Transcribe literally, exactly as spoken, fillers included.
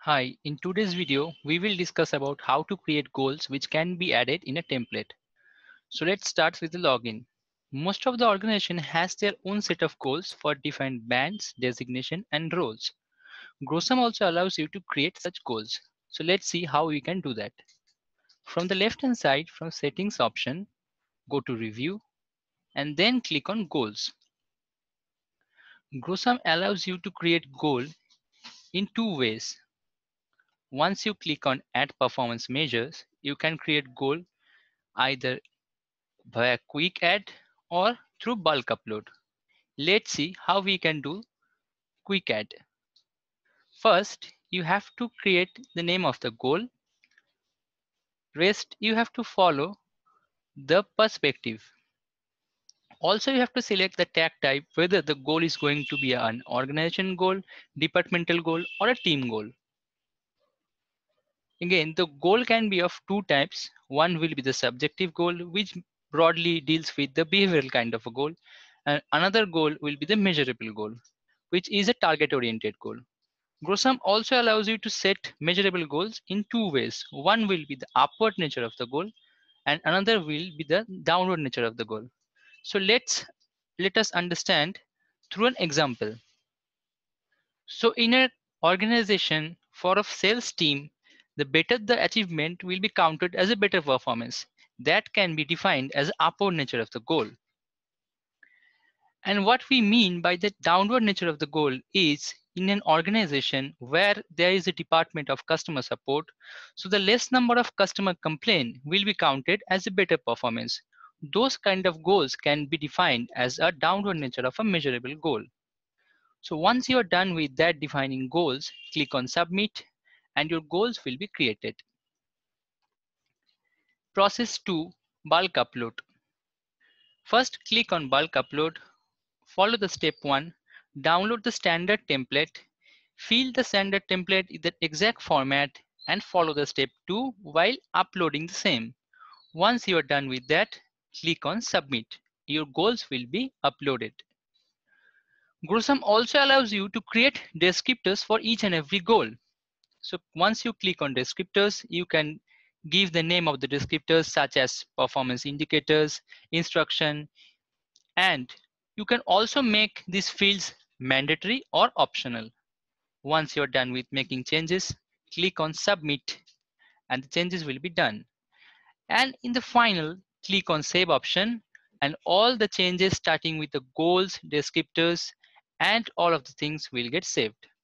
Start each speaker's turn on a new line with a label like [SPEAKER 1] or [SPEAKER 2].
[SPEAKER 1] Hi, in today's video, we will discuss about how to create goals which can be added in a template. So let's start with the login. Most of the organization has their own set of goals for defined bands, designation, and roles. Grosum also allows you to create such goals. So let's see how we can do that. From the left hand side, from settings option, go to review and then click on goals. Grosum allows you to create goal in two ways. Once you click on add performance measures, you can create goal either via quick add or through bulk upload. Let's see how we can do quick add. First, you have to create the name of the goal. Rest, you have to follow the perspective. Also, you have to select the tag type, whether the goal is going to be an organization goal, departmental goal, or a team goal. Again, the goal can be of two types. One will be the subjective goal, which broadly deals with the behavioral kind of a goal. And another goal will be the measurable goal, which is a target oriented goal. Grosum also allows you to set measurable goals in two ways. One will be the upward nature of the goal and another will be the downward nature of the goal. So let's let us understand through an example. So in an organization for a sales team, the better the achievement will be counted as a better performance. That can be defined as upward nature of the goal. And what we mean by the downward nature of the goal is in an organization where there is a department of customer support, so the less number of customer complaint will be counted as a better performance. Those kind of goals can be defined as a downward nature of a measurable goal. So once you are done with that defining goals, click on submit and your goals will be created. Process two, bulk upload. First click on bulk upload. Follow the step one, download the standard template, fill the standard template in the exact format and follow the step two while uploading the same. Once you are done with that, click on submit. Your goals will be uploaded. Grosum also allows you to create descriptors for each and every goal. So once you click on descriptors, you can give the name of the descriptors such as performance indicators, instruction, and you can also make these fields mandatory or optional. Once you're done with making changes, click on submit and the changes will be done. And in the final, click on save option and all the changes starting with the goals, descriptors, and all of the things will get saved.